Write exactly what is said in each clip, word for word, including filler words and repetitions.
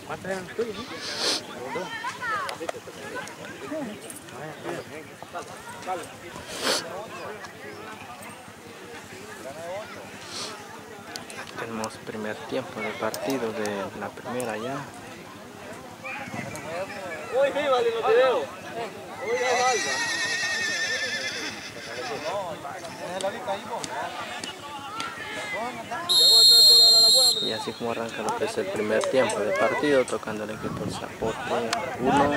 ¿Cuántos eran los tuyos? Dos. Tenemos primer tiempo de partido de la primera ya. Uy, viva de los videos. Uy, Y así como arranca lo que es el primer tiempo de partido, tocando el equipo del Zapote uno.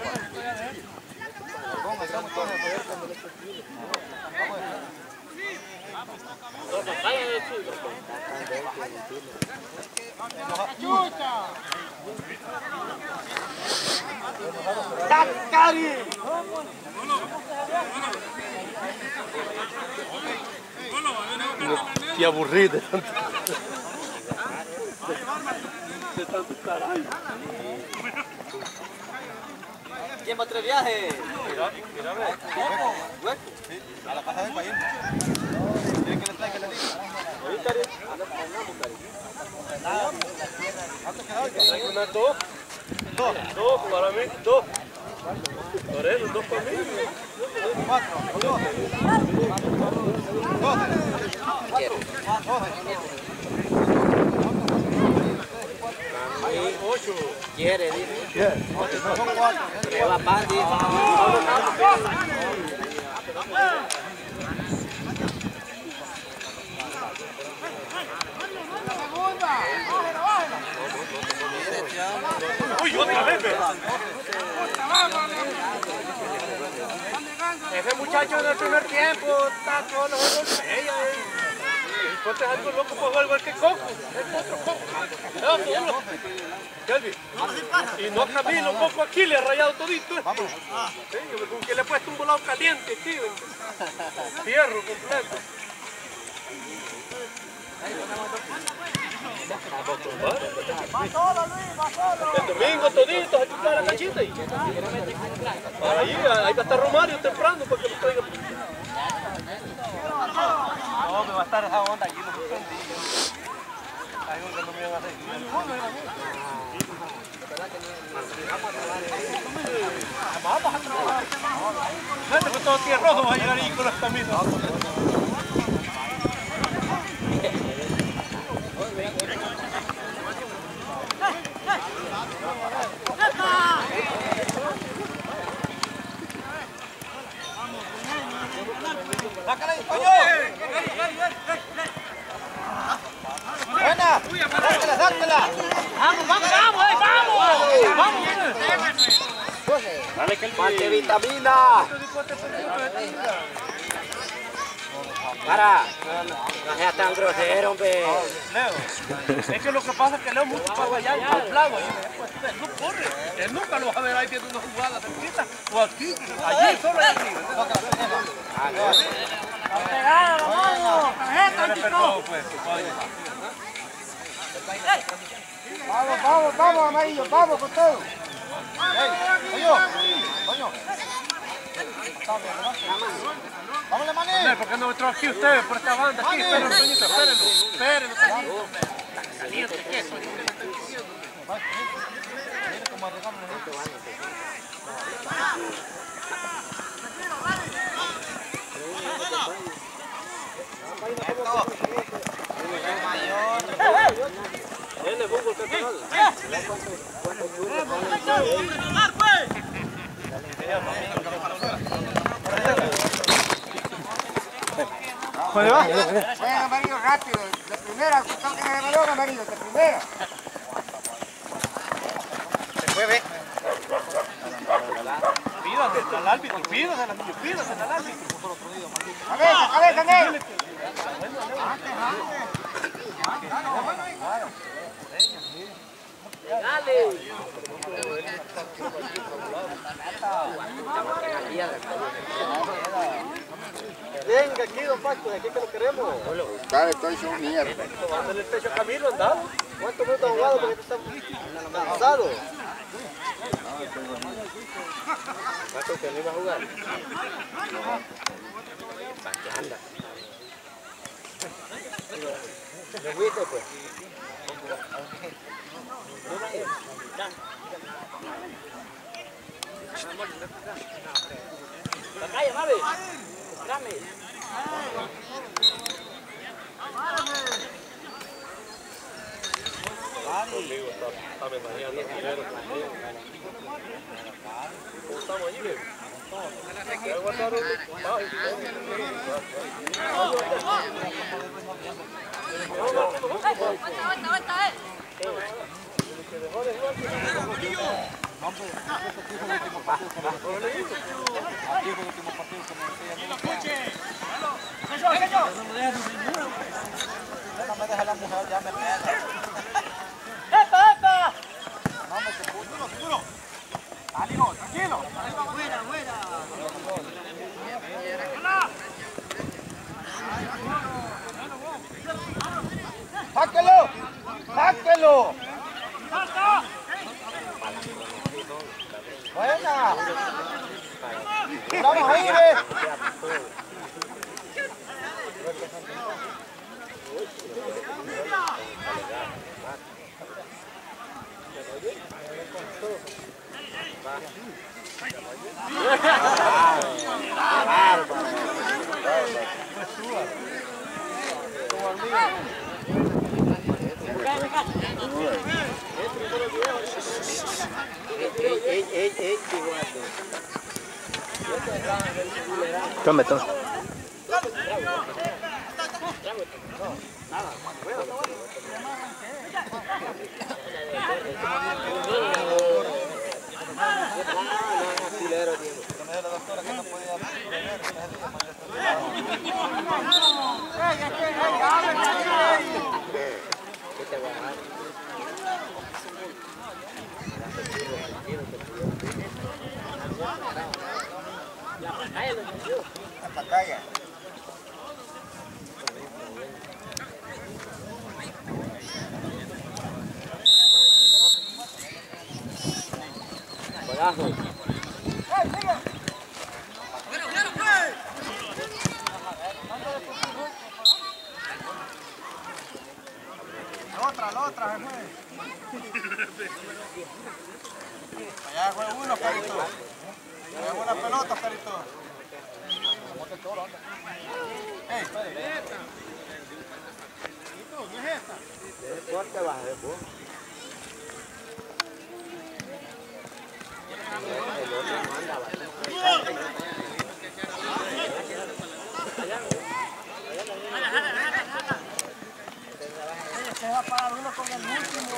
Qué aburrido de tanto. De tanto caray. ¿Quién va a tres viajes? Mira, mira, a ver. ¿Hueco? Sí, a la casa del país. ¿Quieren que le traiga la lista? Oye, Cari, andamos, Cari. ¿Cuánto quedó? ¿Traigo una dos? Dos. Dos, para mí, dos. Por eso, dos para mí. Cuatro, dos. Ocho. Quiere, dice. Quiere. Son cuatro. Lleva pan, dice. Uy, otra vez, ese muchacho en el primer tiempo está todos los juegos de ella. Y ponte algo loco para jugar igual que Coco. Es otro Coco. Kelvin. Y no Camilo, un poco aquí le ha rayado todito. Vamos. Sí, como que le he puesto un volado caliente aquí. Fierro completo. Va solo, Luis, va solo. El domingo toditos aquí está la cachita. Y... ahí, ahí va a estar Romario temprano para que lo traiga. No, me va a estar esa onda aquí. Ahí no me van a hacer. Vamos a trabajar. Fíjate que todo tierra rojo va a llegar ahí con las camisas. ¡Sácala, español! ¡Buena! ¡Sácala, sácala! ¡Vamos, vamos, vamos! ¡Eh, vamos! ¡Vamos! ¡Dale que el ¡mate vitamina! ¡Para! No seas tan grosero, hombre. Leo, es que lo que pasa es que Leo mucho para allá, al plano. Él no corre. Él nunca lo va a ver ahí viendo una jugada cerquita. O aquí, allí, solo aquí. ¡Pegada, vamos! ¡Tarjeta, chico! Vamos, vamos, vamos, amarillo, vamos con todo. ¡Coño! ¡Coño! ¡Vamos, mané! ¿Por qué no entró aquí ustedes por esta banda? Aquí, espérenlo, Toñito, espérenlo. Espérenlo, Toñito. Caliente, ¿qué es? Mira cómo arreglamos esto. Viene, pongo el personal. ¿Puede va? Vayan amarillo rápido, de primera, toquen el balón amarillo, de primera. Se fue, ve. Pídase al árbitro, pídase al árbitro, pídase al árbitro. Cabeza, cabeza, Ney. Dale. Venga aquí, don Paco, de aquí que lo queremos. Está, estoy hecho mierda. Tomándole el pecho a Camilo, andado. ¿Cuántos minutos ha jugado? Porque está cansado. ¿Cuánto que no iba a jugar? ¿Para qué anda? ¿Me fuiste, pues? Calla, Mavi. Trame. Conmigo está, está mensajeando primero. ¿Cómo estamos allí, bebé? ¿Voy a guardar un... Ay, no me deja la mujer, ya me pega. ¡Epa, epa! No me te puso, duro, duro. Ánimo, tranquilo. Buena, buena. ¡Sáquelo! ¡Sáquelo! Buena. Vamos ahí, ve. Tome, tome. Calla. La otra, la otra, se fue. Allá fue uno, Perito. Allá fue una pelota, Perito. Ey, ¿no es esta? Deporte baja, deporte. El otro manda Se va a parar uno con el último.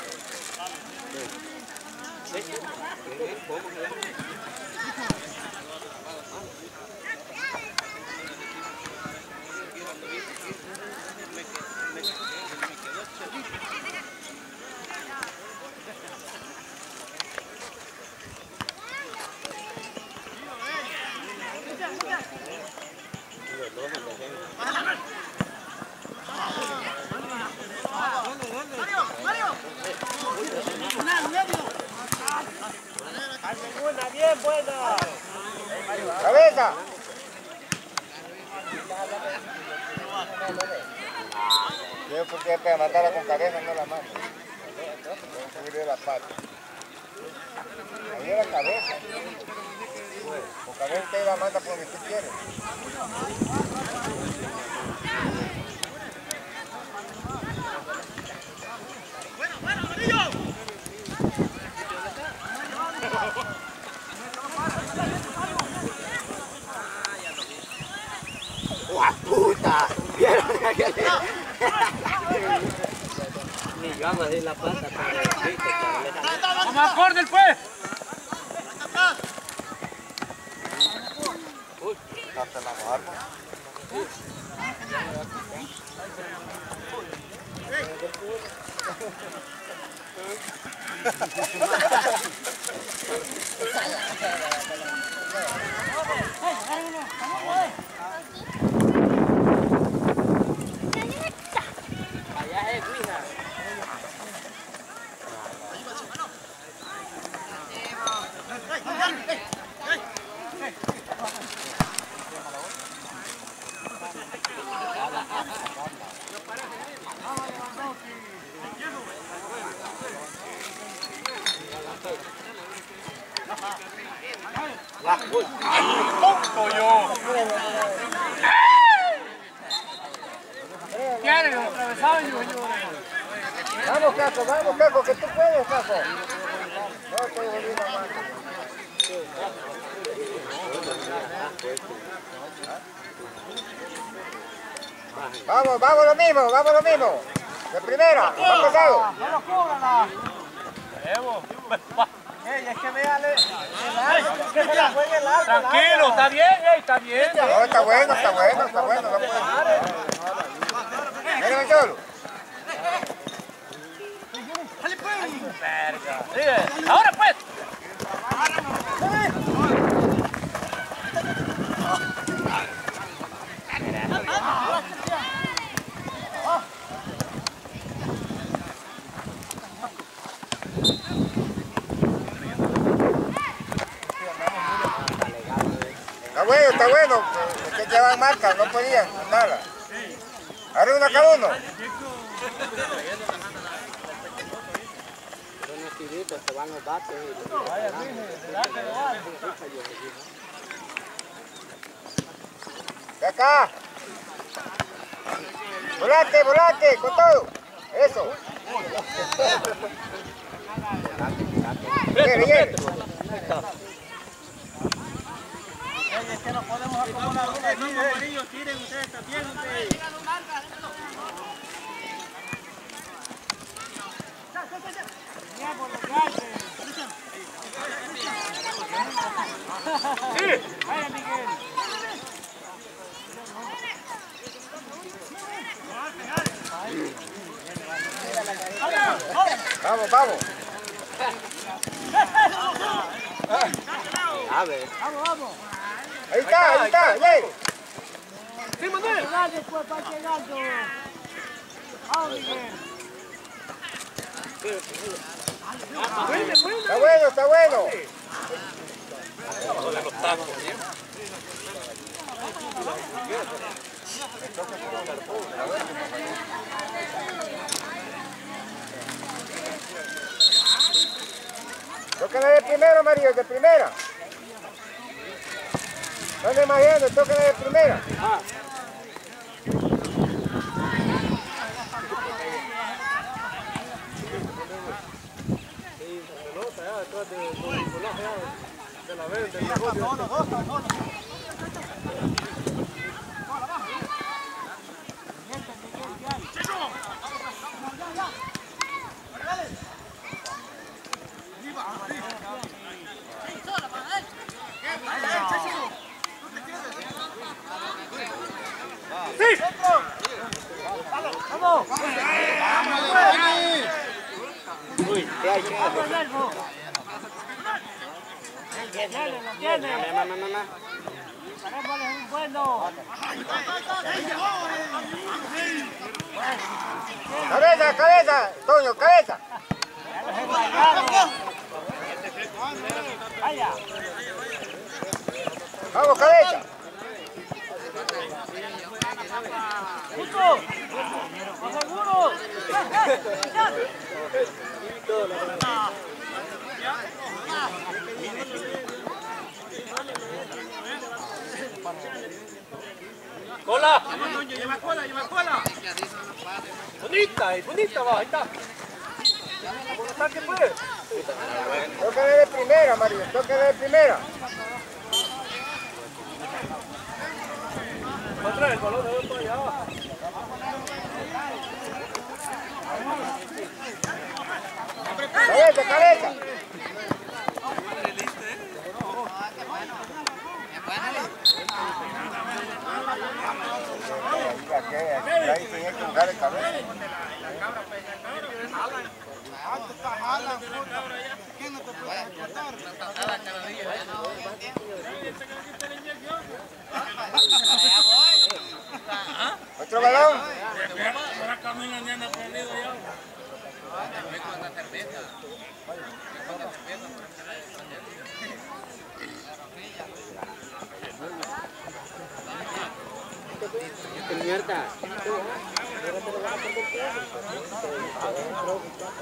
bien, buena. ¡Cabeza! Yo porque para matarla con cabeza no la mato. Voy a subir de la pata. Ahí era cabeza. Con cabeza usted la mata por donde tú quieres. Bueno, bueno, Amarillo. ¡Guau, puta! ¿Vieron aquel? Ni yo hago así la plata, pero... ¡Vamos a córner, pues! Hasta la barba. Allá es Luisa. ¡Punto yo! ¿Quieren? Atravesaban yo, yo. Vamos, Caco, vamos, Caco, que tú puedes, Caco. No estoy volviendo más. Vamos, vamos lo mismo, vamos lo mismo. De primera, ha pasado. ¡No lo cúbrala! Evo. Es que véale. Que se la juegue el arco. Tranquilo, está bien, ey, está bien. No, está bueno, está bueno, está bueno. No puede. Mírame solo. Verga. Sigue. Ahora pues. Está bueno, está bueno. Es que llevan marca, no podían nada. Ahora uno cada uno. Unos tiritos, se van los bates. De acá. Volante, volante, con todo. Eso. Viene, viene. Es que no podemos acomodar uno aquí. Tiren ustedes también. Vaya, Miguel. Vamos, vamos. A ver. Vamos, vamos. Ahí está, ahí está, llegue. Sí, Manuel. Después va llegando. Vamos, Miguel. Está bueno, está bueno. Tóquenle de primero, Mario, de primera. No le imaginan, tóquenle de primera. Uy, ¿qué hay? ¿Qué hay? Tiene, lo tiene. Mamá, mamá, mamá. Parémosle un bueno. Cabeza, cabeza, Toño, cabeza. Vaya. Vamos, cabeza. Justo. ¿Estás seguro? ¡Cola! ¡Lleva cola, lleva cola! Bonita, ahí, bonita va, ahí está. ¿Cómo está que puede? Tóquenle de primera, Mario, tóquenle de primera. Va a traer el balón de para allá. Cabeza, cabeza. Ahí tenía que jugar el cabeza. Otro balón. Mierda.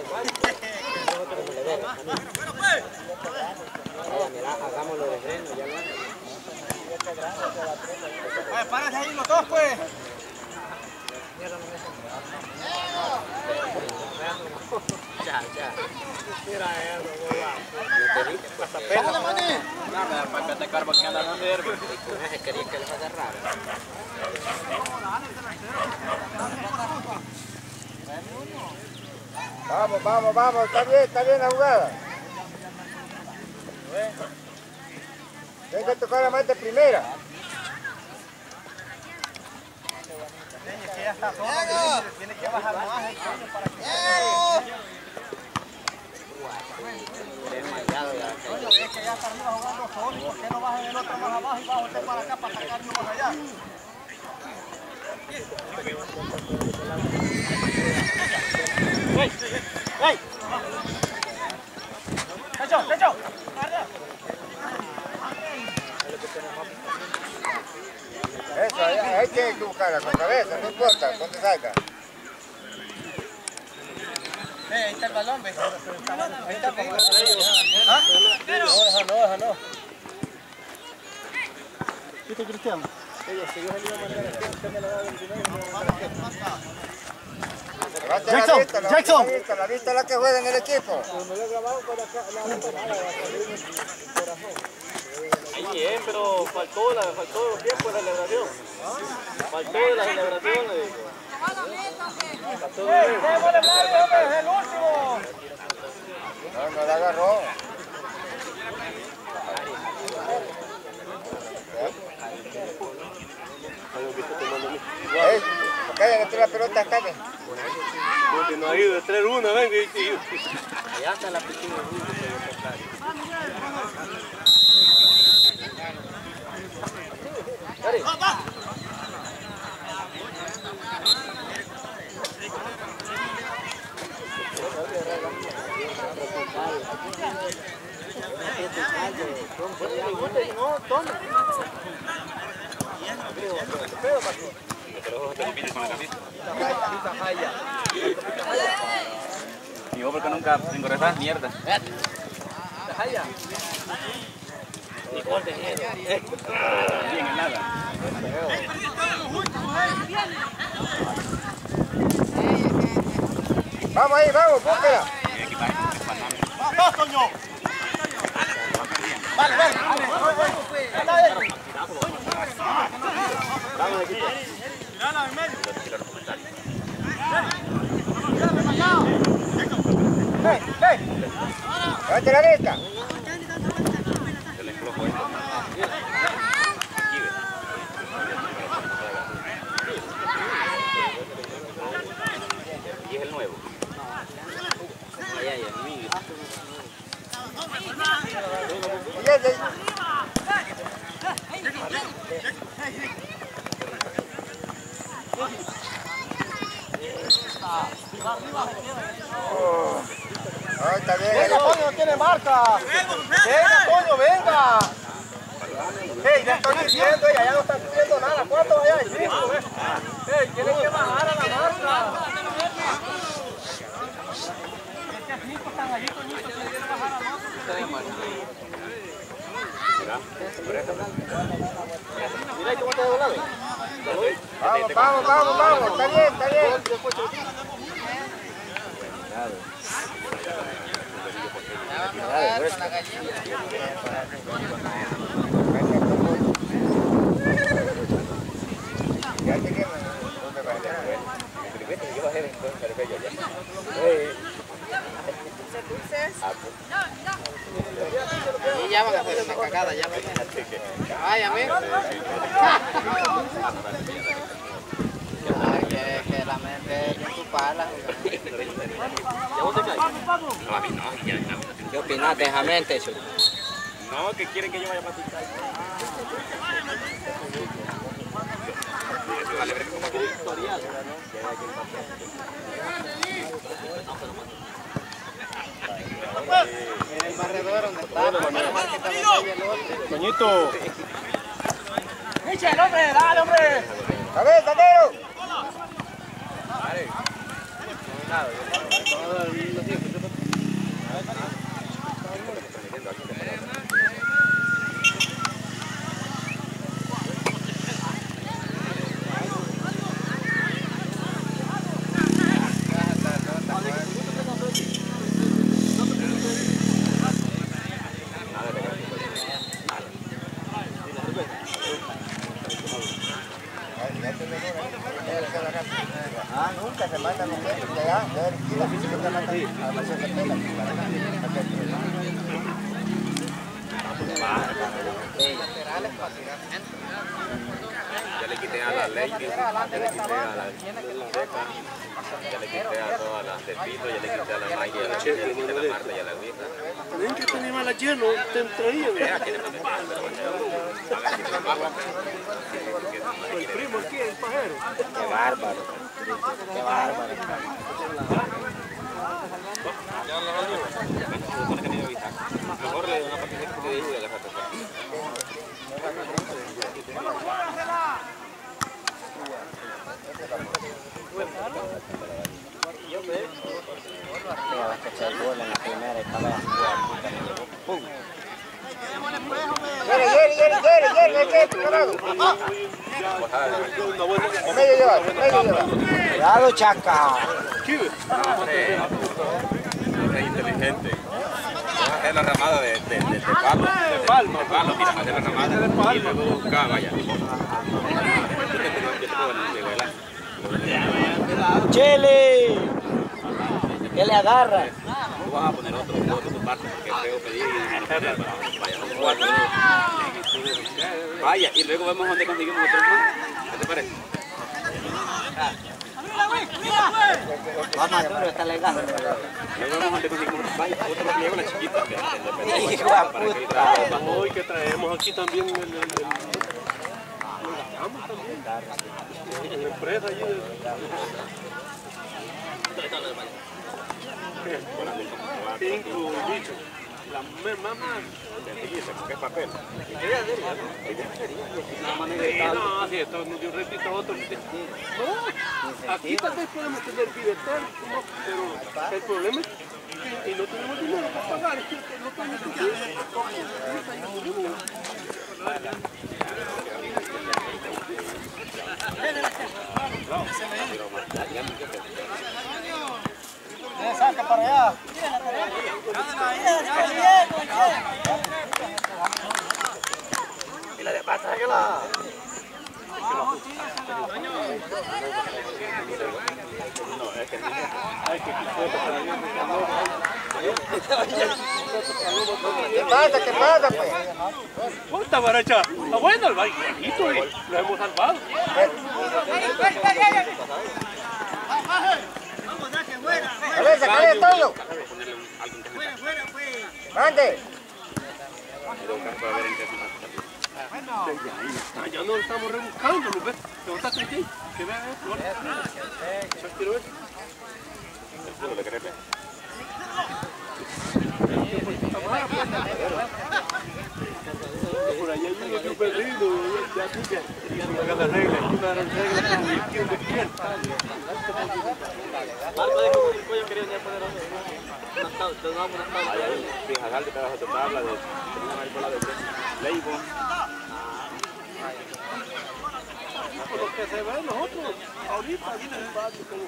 Mira, hagámoslo de freno, ya no. todos pues. Ya, ya. Mira eso, Vamos, maní. No, me da para que carbo que anda con nervios. Quería que les agarrara. Vamos, vamos, vamos, está bien, está bien la jugada. Tienen que tocar la meta primera. Es que ya está solo, tiene que bajar más el caño para que... Coño, es que ya está arriba jugando solo, ¿y por qué no bajan el otro más abajo y bajo usted para acá para sacar uno más allá? ¡Ey! ¡Ey! ¡Techo! ¡Techo! Eso, ahí, ahí tienes que buscarla con cabeza, no importa, ¿dónde salga? Eh, ahí está el balón, ¿ves? Ahí está, como... ¿Ah? No, deja, no, deja, no. ¿Viste, Cristiano? Ellos, si yo se le iba a mandar aquí, usted me lo va a venir y me lo va a mandar aquí. Jackson, la vista, la Jackson. La vista, la vista es la que juega en el equipo. Cuando lo he grabado por acá, la otra nada, va a salir en el corazón. Ahí bien, pero faltó, la, faltó tiempo de la celebración. Faltó de la celebración. ¡Démosle Mario, hombre! ¡Es el último! No, no la agarró. Ey, cállate la pelota, cállate. Porque no ha ido de tres uno, venga. Allá está la piscina. No, toma. Y vos porque nunca engordás mierda. Ni gol de mierda. Bien en nada. Vamos ahí, vamos, búsquela. ¡Vamos, coño! Vale, vale. Vamos aquí. Mírala en medio. ¡Hey, hey! Levante la vista. Y es el nuevo. Ay, ay, ay, mío. Oh. Ay, está bien. ¡Venga, Toño, no tiene marca! ¡Venga, Toño, venga! ¡Ey, ya estoy diciendo, ella ya no está haciendo nada! ¿Cuántos hay ahí? ¡Cinco, ves! ¡Ey, tienen que bajar a la marca! Es que cinco están allí, Toñito, tienen que bajar a la marca. Mira cómo está doblado. Vamos, vamos, vamos, vamos. Está bien, está bien. Ya llegué. ¿Dónde va a llegar? Yo bajé después, pero bello ya. Y ya van a hacer una cagada, ya van a hacer. Ay, amigo. Ay, que, que la mente es tu pala. ¿Qué opinas de esa mente, eso? No, que quieren que yo vaya a practicar. Vale, ver cómo es historial. En el barredor donde está. Coñito. ¡Michel, hombre! ¡Dale, hombre! ¡Cabeza, Nero! Ya le quité a la ley, ya le quité a la seca, ya le quité a todas las Tepito, ya le quité a la Maya, ya le quité a la Marta y a la Luisa. Ven que este animal a lleno te traían. El primo aquí, el pajero. Qué bárbaro. Qué bárbaro. Mejor le doy una partida que te digo y agarrate. Mira, vas a echar el gol en la primera y acaba de jugar. ¡Pum! Yere, yere, yere, yere, yere, yere, cuidado. En medio lleva, en medio lleva. Cuidado, Chaca. Es inteligente. Vamos a hacer la ramada de, de, de, de palo. De palma. De palo, mira, hacer la ramada de palma. Y luego buscar, vaya. ¡Chele! ¿Qué le agarra? Tú vas a poner otro, otro tu parte, porque es feo pedir y no poner, vaya, no cuatro. Vaya, y luego vemos dónde conseguimos otro más. ¿Qué te parece? Más maduro está legal. Luego vemos dónde conseguimos otro. Vaya, otro pliego, la chiquita. Hijo de puta. Hoy que traemos aquí también el... el, el, el en la empresa allí. Cinco bichos. La mamá. ¿Qué papel? No, si esto nos dio un ratito a otro. No, aquí tal vez podemos tener billetes, pero el problema es que no tenemos dinero para pagar. Es que no tenemos dinero. Saca para allá. Y la de pata, que la... ¿Qué pasa? ¿Qué pasa, pues? Puta baracha, está bueno el bailito y lo hemos salvado. A ver, sacale todo. Mande. Ya no lo estamos rebuscando, ¿no ves? ¿Te gusta aquí? Que vean esto, ¿no? ¿Sabes quiero ver? ¿Le querés ver? Por allá hay uno que un perrito, ya tú que querían hacer las reglas, una de las reglas que me quieren despierta. Marco dijo que el pollo quería venir a poner una tabla, te damos una tabla. Fija, salte pedazo de tabla de una mariposa de Leibon. Por lo que se ve nosotros, ahorita viene el patio como...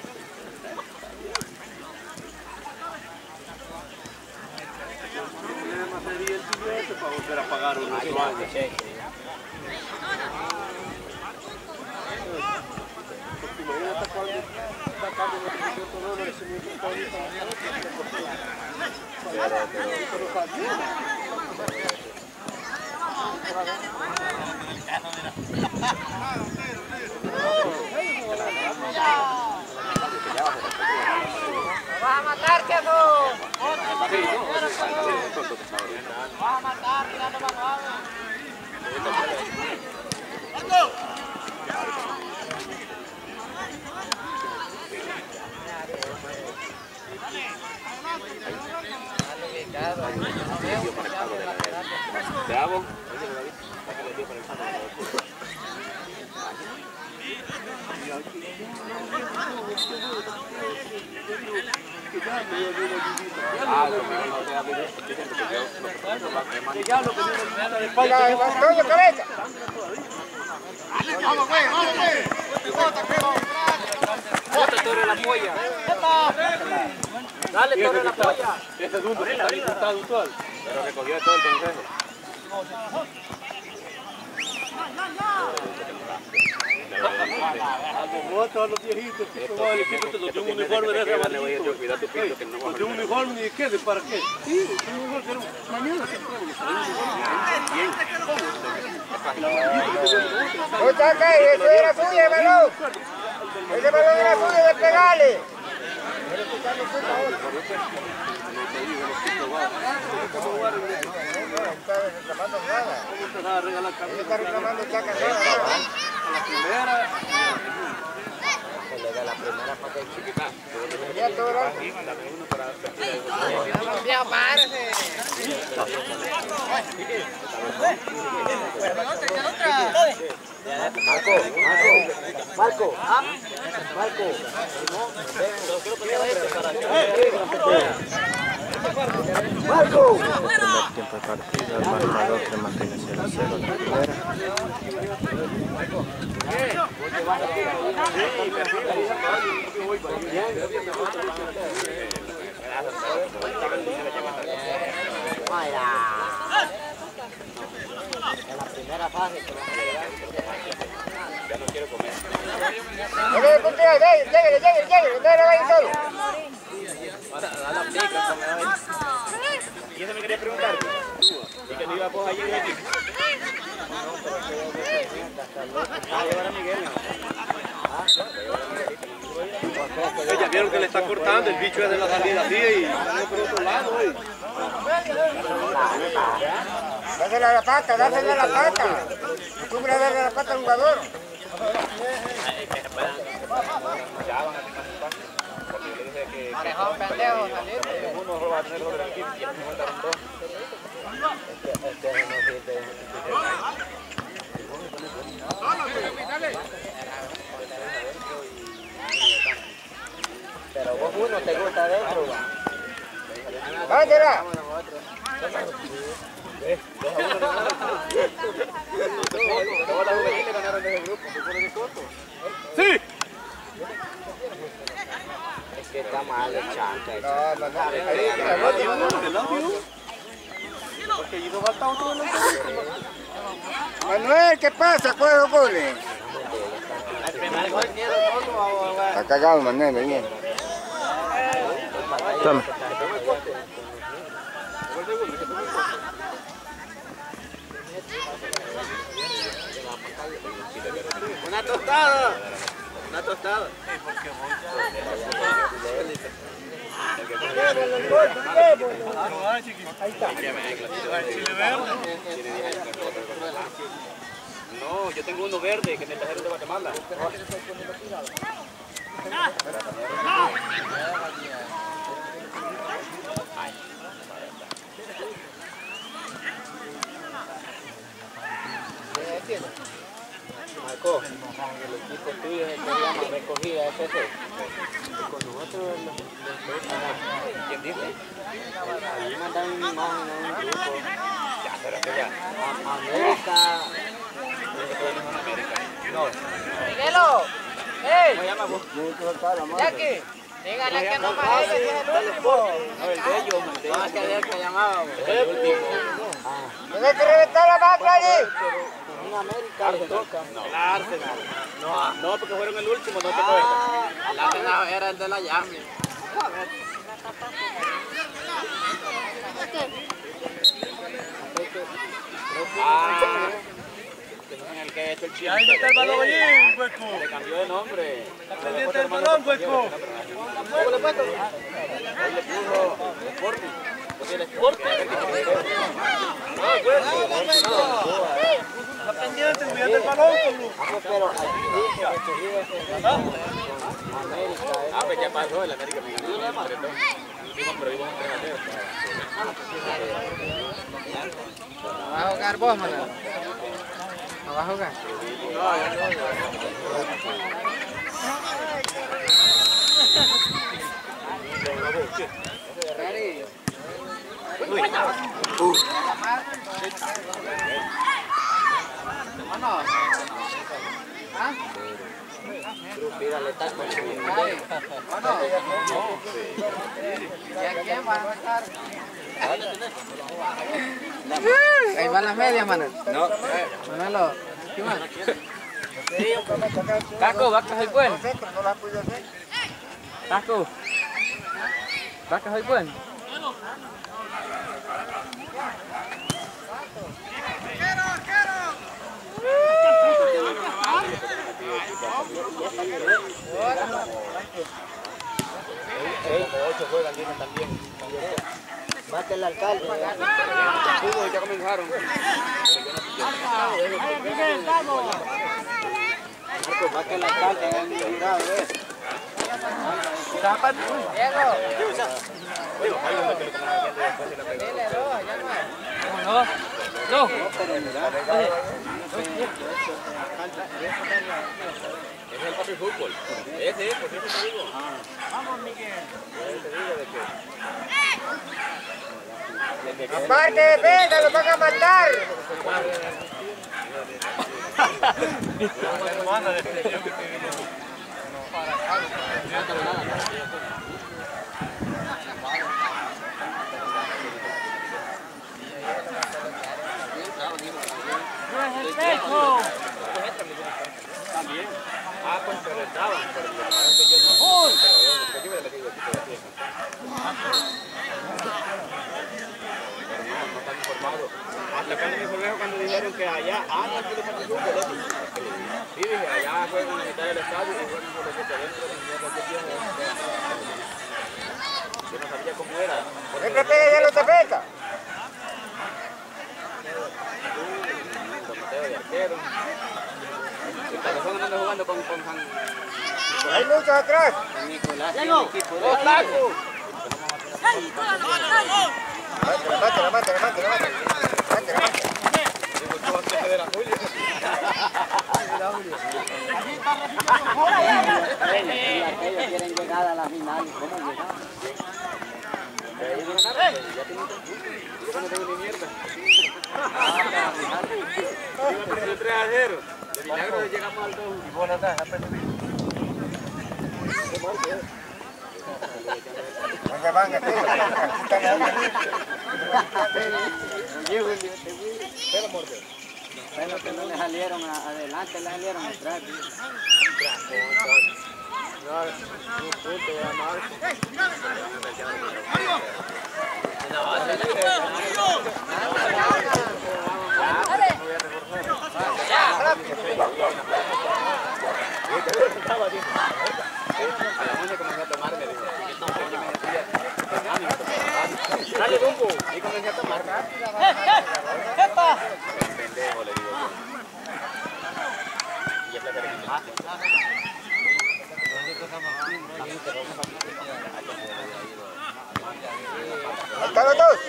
El problema sería el billete para volver a pagar un otro año. Porque imagínate cuando sacamos el billete no lo recibimos ahorita. Pero sabía. ¡Vas a matar, Checo! ¡Vas a matar, mira, no vas a ¿Te hago? Oiga, Antonio Cabeza. ¡Vamos, güey! ¡Vamos, güey! Bota, torre la polla. Dale, torre la polla. Ese es uno que está disfrutado todo. Pero recogió todo el consejo. Todos los viejitos, los de un uniforme de ese amarillito. Los de un uniforme ni de qué, de para qué. Sí, un uniforme, mañana se ¡Oye, acá! ¡Eso era suyo, balón! ¡Ese balón era suyo, de pegarle! No está reclamando nada. No está reclamando chaca nada. la primera. Se le da la primera para que chiquita. Ya todo era. Ya párese. Marco, Marco, Marco, ¿ah? Marco. Marco. El primer tiempo de partido, el marcador se mantiene cero a cero en la primera. En la primera fase que vamos a llegar. Ya no quiero comer. Llegue, llegue, llegue, llegue, no le vaya solo. A la pica, come hoy. ¿Y eso me quería preguntar? ¿Y que no iba a poner allí de aquí? Ah, llevar a Miguel. Ya vieron que le está cortando, el bicho es de la salida así y vamos por otro lado. ¿Eh? Dásela a la pata, dásela a la pata. Acostumbra a darle a la pata al jugador. Manejó un pendejo, salir. Uno va a tener dos aquí y quieren montar un dos. Pero vos uno te gusta adentro. ¡Dátela! ¡Sí! Es que está mal el chanca. No, no, no. Porque ahí nos falta otro delantero. Manuel, ¿qué pasa? ¿Cuál es los goles? Está cagado Manuel, bien. Toma. Una tostada. Una tostada. Ahí está. No, yo tengo uno verde que me trajeron de Guatemala. Marco, el equipo tuyo es el que se llama Recogida F C. Y con nosotros los... ¿Quién dice? Ahí mandan una imagen a un grupo. Ya, pero que ya. A América. No. Miguelo, ¡ey! ¿Cómo llama vos? Jackie, dígale que no más ella, que es el último. No, el de ellos, el de ellos. que ayer que llamábamos. El último. Tienes que reventar la vaca allí. En América le toca. No. El Arsenal. No, no, porque fueron el último, no te acuerdas. El Arsenal era el de la llave. Ah, que no es el que ha hecho el chino. Ahí no está el balón allí, hueco. Le cambió de nombre. Está pendiente del balón, hueco. ¿Cómo le puesto? Ahí le puso Sporting. Porque el Sporting. Está pendiente, cuidate el balón, Pero aquí dice Recogida F C. América. Ah, pues ya pasó, el América me ganó. Dijimos, pero íbamos tres a cero. ¿Vas a jugar vos, Manuel? ¿No vas a jugar? Pírale taco. ¿Y a quién vas a marcar? Ahí van las medias, Manuel. No. Manuelo. Caco, vacas hoy buen. Nosotros no las podido hacer. Caco. Vacas hoy buen. Ocho juegan, dicen también. Mate el alcalde. Ya comenzaron. Mate el alcalde. No. No. Es el papi fútbol. Ese es, por eso te digo. Vamos, Miguel. Aparte, venga, los van a matar. También. Ah, pues pero estaban, pero lo que pasa es que yo no. Pero yo hubiera metido equipo de fiesta. Pero no, no están informados. Hasta acá no me informé cuando dijeron que allá, ah, no, aquí le falta fútbol. Sí, dije, allá juegan a mitad del estadio y juegan por los que adentro de cualquier tiempo. Yo no sabía cómo era. Siempre pega ya los tapeta. Mateo de arquero. El cabezón anda jugando con, con San Hay muchos atrás. Nicolás. ¡Oh, Flaco! Mátela, mátela, mátela, mátela, mátela, mátela. Aquellos quieren llegar a la final. ¿Cómo llegar? Yo no tengo ni mierda. Yo tres a cero. De milagro llegamos al dos. Y vos no estás, Venga, venga, Pero que no le salieron a- adelante, le salieron atrás. A la once comencé a tomar, me dijo. Entonces yo me decía, dale rumbo. Y comencé a tomar. Pendejo, le digo yo. Y es la que le quité. ¿Están los dos?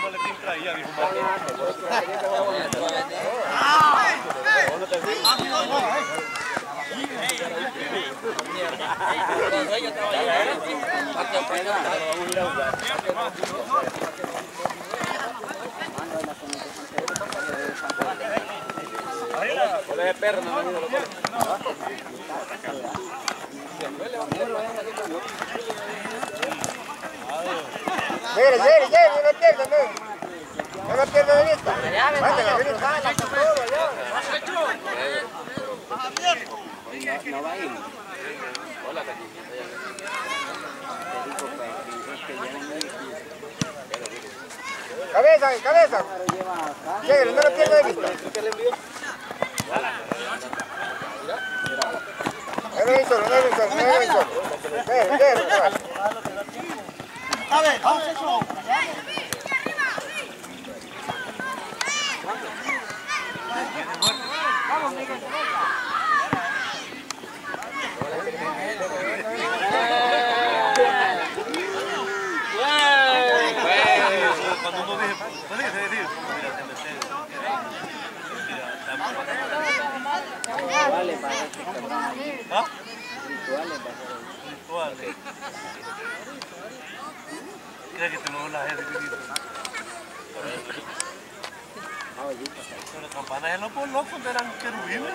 Hola de perro, no me dijo lo perro. Mire, mire, mire, no lo pierdan, no. No lo pierdan de vista. Mátela, mire. No va a ir. Hola, Cabeza, cabeza. Lléguele, no lo pierdan de vista. No lo hizo, no lo hizo, no lo hizo. Déjelo, déjelo, chaval. A ver, vamos a eso. Vamos, Miguel. Cuando uno dice, ¿puede que se decir? Vale, para eso. ¿Ah? Vale, para eso. Ritual. Creo que te lo la gente que dice. Pero las campanas de los locos eran querubines.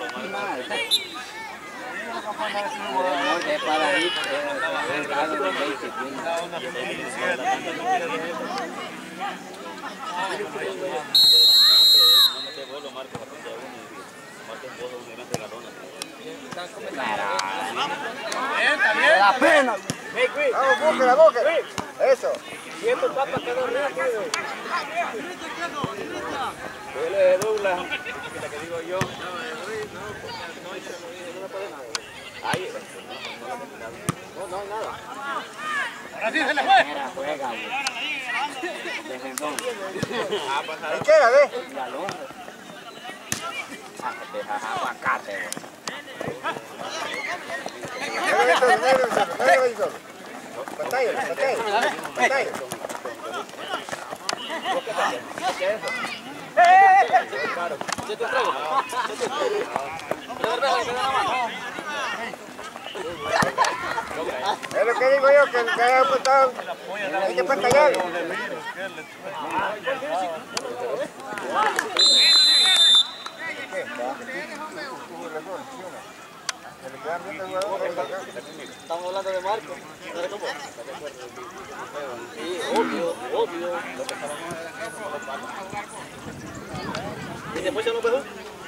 Las campanas de los De para ir, eh, de veinte, una felicidad. No me te vuelvo, Marco, porque uno Está bien. Da pena. Vamos, búsquela, búsquela. Eso. Siento papas que no rápido. Dile de Douglas, la que digo yo. Ahí. No, no hay nada. Ahora sí se le fue. Era juega, güey. Desde entonces. ¿Y qué era, ve? La lonja. Ah, que te dejas aguacate, güey. Dale, dale, dale, dale, dale, dale. Pantalla, pantalla. Pantalla. Es lo que digo yo, que que haya apuntado, hay que pantallar. Estamos hablando de Marco. Sí, obvio, obvio. ¿Y después ya no pegó?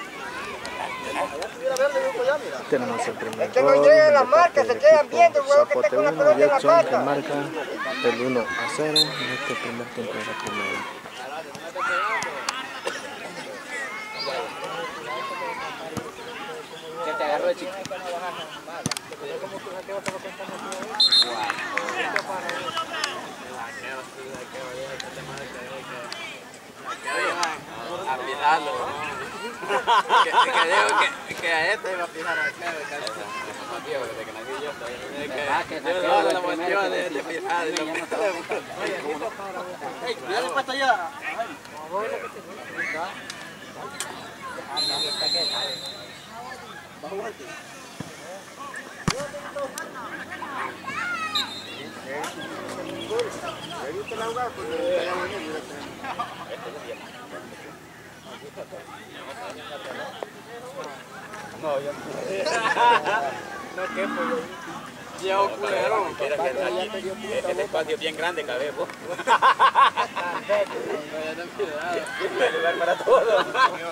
Tenemos el primer Es que no gol llegan de las marcas, parte se del quedan equipo viendo, huevo, que está Zapote con la uno, pelota en la Jackson, que pata. marca el uno a cero en este primer tiempo de la primera. ¿Qué te agarró de chico? A pisarlo. Que digo que, que a este iba a pisar a acá. Desde que nací yo estoy. Yo no la emoción de pisar. Dale puesto allá. No, yo no. ¿Qué fue? Yo, culero. Mira que aquí, este espacio es bien grande, cabebo. Hay lugar para todos.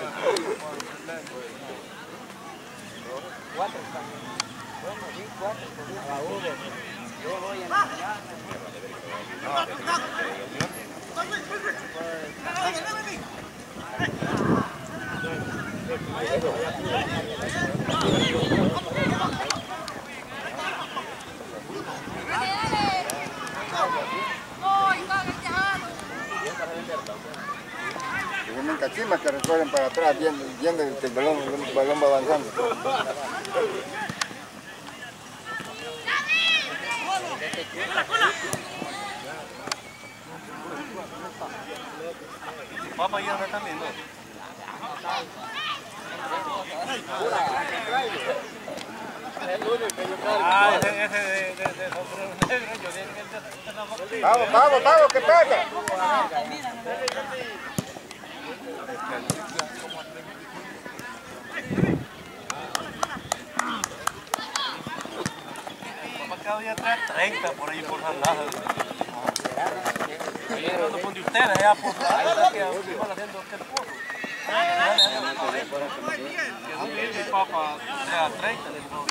Vienen cachimas que recorren para atrás viendo, viendo que el balón, el balón va avanzando. Papá ya anda también, ¿no? Ah, ese, ese de, de, de sombrero negro, yo dije que ese de la boquilla. Vamos, vamos, vamos, ¿qué pasa? Papá cada día trae treinta por ahí por las lajas. Pero no pone ustedes allá por la laja que van haciendo aquel poco. Que mi papá sea treinta.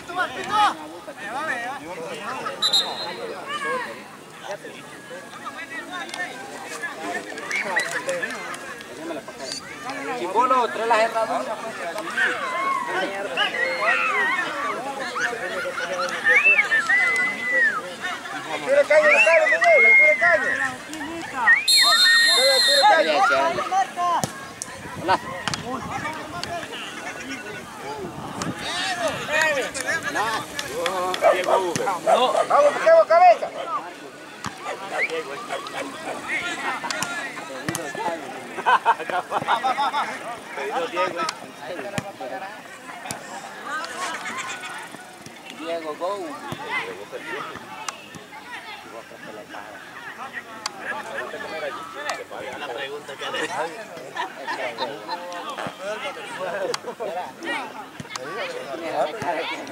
Chibulo, trae las herraduras. Tira caño, tira caño, Miguel, tira caño. Tira caño. Hola. Vamos, piquemos cabeza. Diego, go. Una pregunta que le Mira la cara que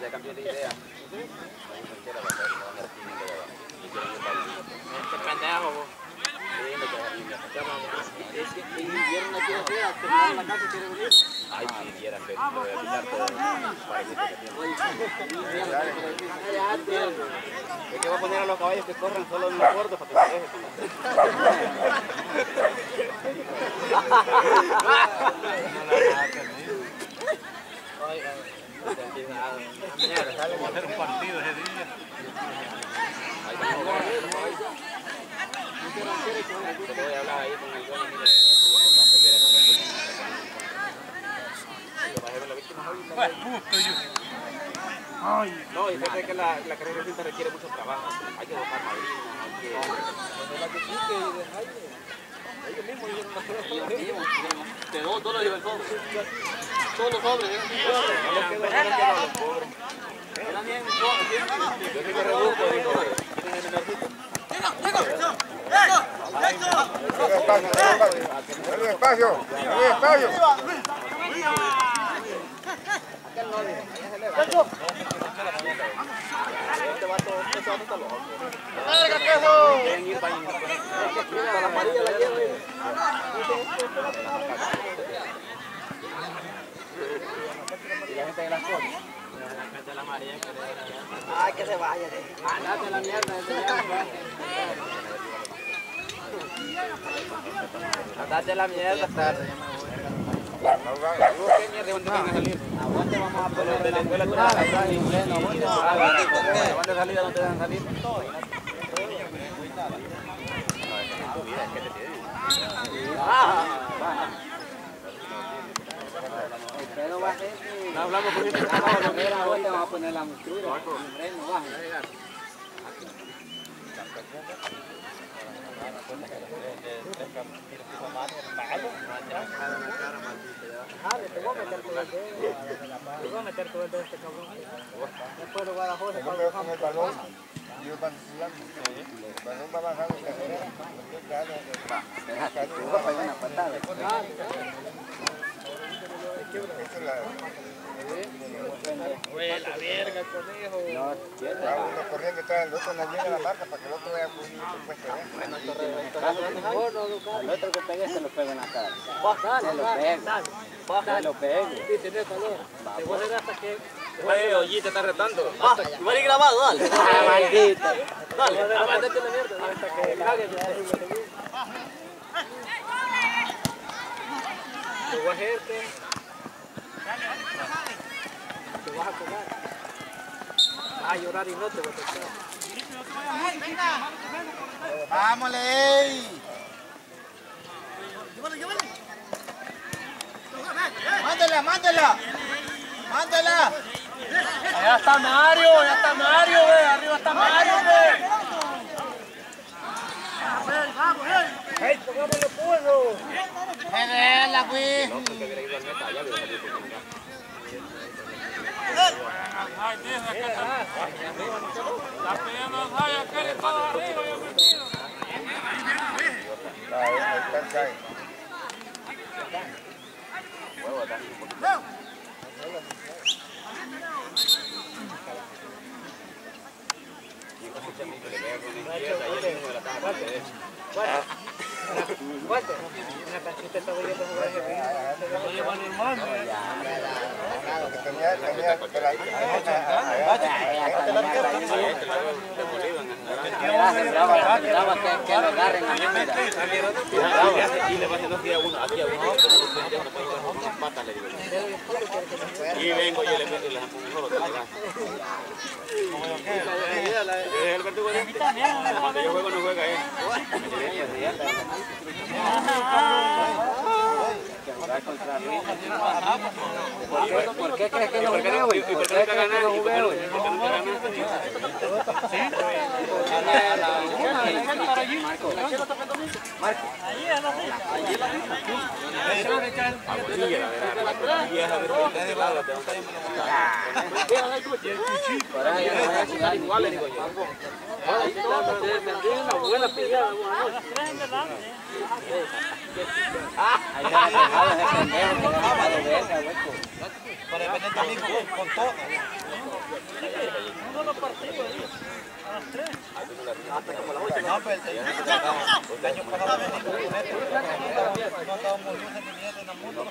ya cambié de idea. Este pendejo, vos. Es que en invierno no quiere hacer, terminar la casa quiere venir. Ay, si vieran que lo de quitar todo parece que tiene. Es que voy a poner a los caballos que corran solo en los bordos para que se dejen. Vamos a hacer un partido ese día. Te voy a hablar ahí con el dueño. No, y fíjate que la, la carrera de cinta requiere mucho trabajo. Hay que buscar madrinas, hay que... Ellos mismos hicieron una prueba. Te doy todo lo lleva el pobre. Todos los pobres, ¿eh? No les queda nada que a los pobres. Eran bien, Yo sí me reduzco, digo, ¿quién es el menorcito? Dale espacio, dale espacio. Este vato, este vato está loco. ¡Verga, queso! Quieren ir para allá. la amarilla la llevo. Y la gente de las cosas. Ay, que se vaya. Andate la mierda. Andate la mierda, tarde. ¿Qué mierda? ¿Dónde van a salir? ¿Dónde vamos a poner De la escuela tú ¿Dónde salida? ¿Dónde van a salir? Pero va a ser que... No hablamos con este Ahora vamos a poner la mostura. No baja. Te voy a meter todo el dedo. Te voy a meter todo el dedo este cabrón. Después lo voy a dar José. Yo veo con el balón y yo vacilando. El balón va bajando en carrera. Te voy a pegar una patada. Esa es la... Güey, la verga, conejo. No, Va uno corriendo detrás del otro, no llega la marca para que el otro vaya con un puesto. al otro que pegue se lo pega en la cara. Se lo pega. Se lo pega. Sí, tiene calor. Te voy a hacer hasta que... Oye, oye, te está retando. Igual y grabado, dale. Ah, maldito. Dale, aguántate la mierda. Hasta que cague. Te voy a hacerte. Te vas a comer. Vas a llorar y no te voy a tocar. ¡Vámonos! ¡Mándela, mándela! ¡Mándela! Allá está Mario, allá está Mario, ve. Arriba está Mario, ve. ¡Vamos, eh! ¡Ey, pongámosle puedo! ¡Gédela, güey! No, porque hubiera ido al meta, allá hubiera salido por acá. Ahí está el cae. ¿Cuánto? Una canchita está volviendo a jugar ese ritmo. Lo llevan hermano. Porque tenía, tenía, que la... Graba que lo agarren a mí, mira. Y le va haciendo aquí a uno, aquí a uno, pero no puede jugar con unas patas, le digo. Y vengo yo y le meto y le pongo un solo, te le das. ¿Es el verdugo de este? Cuando yo juego no juega él. ¿Por qué crees que no jugué hoy? ¿Por qué crees que no jugué hoy? Marco. Ahí es la vida. Ahí es la vida. Por ahí no voy a chingar igual, le digo yo. Una buena pillada. Ahí está dejado ese pendejo que le daba dos veces, hueco. para depender también con, con todo. No lo partimos ahí. A las tres. Hasta como las ocho. No, pero el año pasado venimos con esto. No estábamos luces ni nietos en la moto.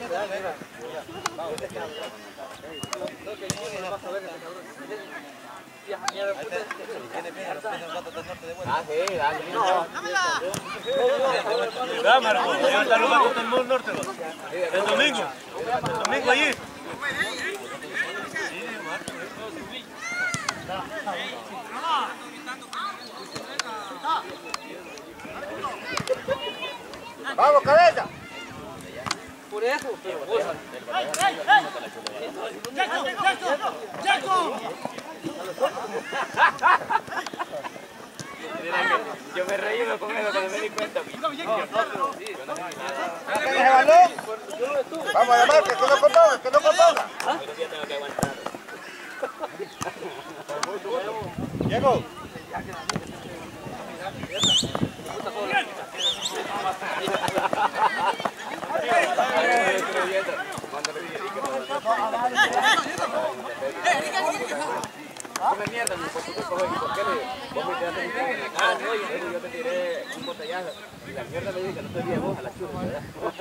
Ah, sí, dale. Va, Marco, ya está lo más del mundo norte. El domingo. El domingo allí. ¡Vamos, cabeza! Por eso. Yo me reí con eso cuando me di cuenta. ¡Ese balón! ¡Vamos a la marca, que no componga, que no componga! Pero ya tengo que aguantar. Diego. Come mierda, mi por qué le vos me tiraste un poco en la cara, y yo te tiré un botellazo y la mierda me dice que no te vi vos a la churra, ¿verdad?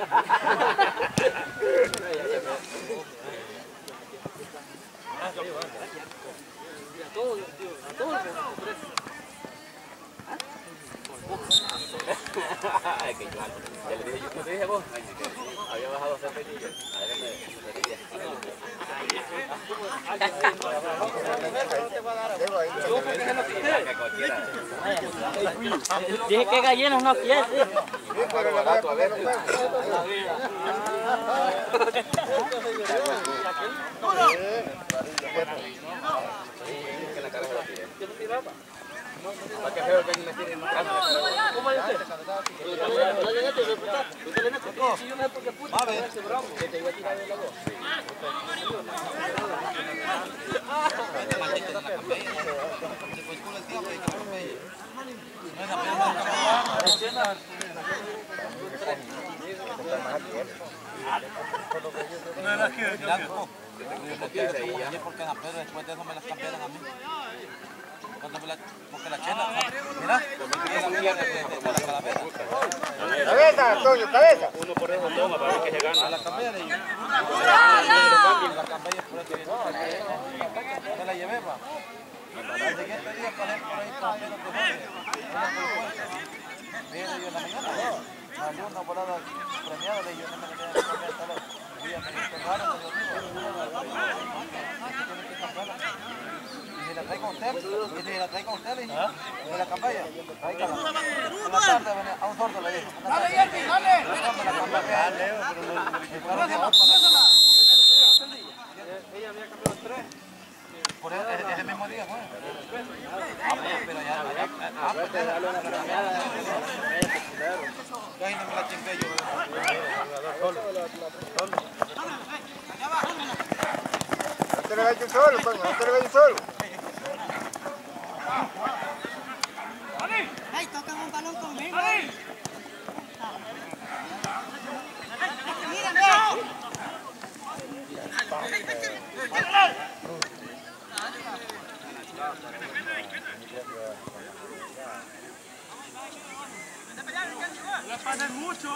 Ay, qué claro. Ya le dije yo, ¿cómo te dije a vos? Ay, que había bajado a hacer peñillo. A ver, me sería. Dije que gallinas no quiere. Sí, pero le voy a poner un huevo. ¿Para qué feo que me tiren más grande? ¿Cómo es usted? Si yo no sé por qué puta, ese bravo. ¿Qué te iba a tirar de la voz? No era que Porque en Pedro después de eso me las cambiaron a mí. Cuando me la, porque la chela, mira, esa mierda de, de, de la calavera. Cabeza, Antonio, cabeza. Uno por eso toma para ver que se gana. A la cambié y la cambié por eso me la llevé, va. Al siguiente día pasé por ahí para hacer los tejones. Vine yo en la mañana, me salió una volada premiada, le dije, yo no me la quedé en cambiar hasta los días, me enterraron, me la trae con usted, y si la trae con usted, le dije, de la campaña, tráigala. En la tarde venía, a un sordo le dije. ¡Dale, Yerti, dale! Me la cambié. Dale, pero no... ella había cambiado tres. Por ese, ese mismo día fue. Ah, pero ya, ya, ah, pues ya, ya ahí no me la chingué yo. No te le vayas solo, coño, no te le vayas solo. ¡Ay, tocan un balón conmigo! ¡Mírame! ¡Le pasan mucho!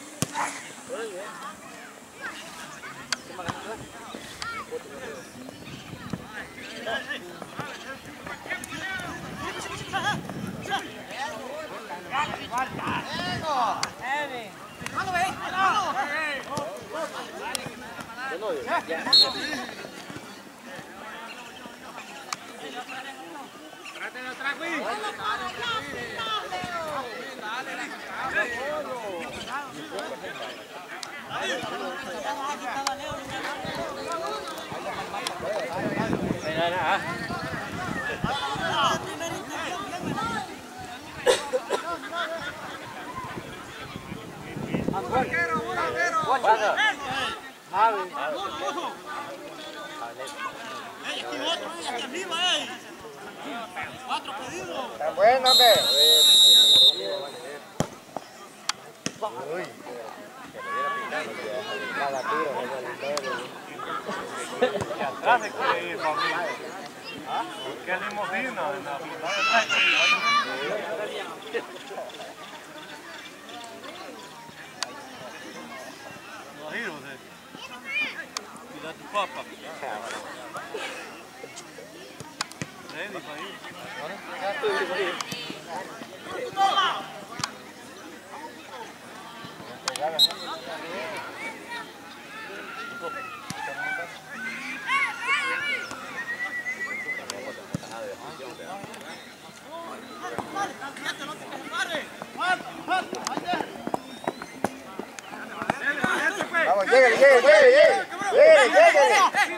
Está bueno, hombre. Uy. acá se quiere ir, Paulino. ¿Qué limosina? En la mitad de la imagínate. Cuida tu papa. Ready para ir. Vamos, llegue, llegue, llegue, llegue, llegue, llegue.